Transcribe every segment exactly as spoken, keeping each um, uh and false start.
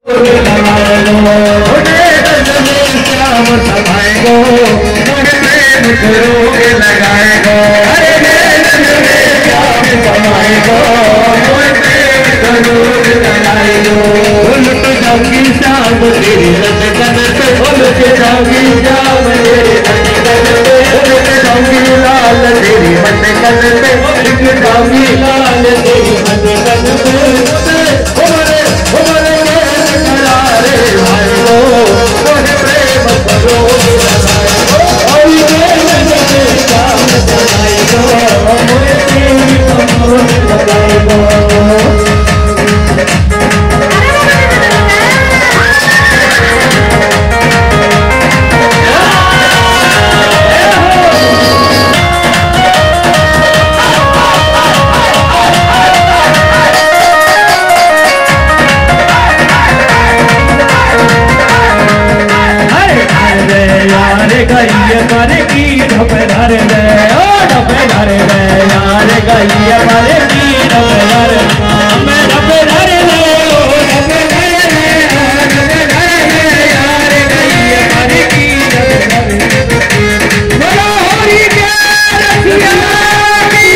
तेरी लटकन पे उलझ जाऊंगी जाम तेरे लटकन पे उलझ जाऊंगी लाल तेरी लटकन पे उलझ जाऊंगी लाल तेरी लटकन पे उमरे उमरे करारे भाई लो मोहे प्रेम करो और ये लगे जाम लगाई दो मोहे प्रेम करो लगाई दो। गैया मारे की ढपे धर दे ओ ढपे धर दे यार गैया मारे की ढपे धर मैं ढपे धर दे ओ ढपे धर दे ढपे धर दे यार गैया मारे की ढपे धर बोलो होरी के रसिया की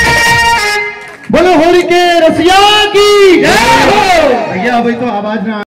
बोलो होरी के रसिया की जय हो। भैया अभी तो आवाज ना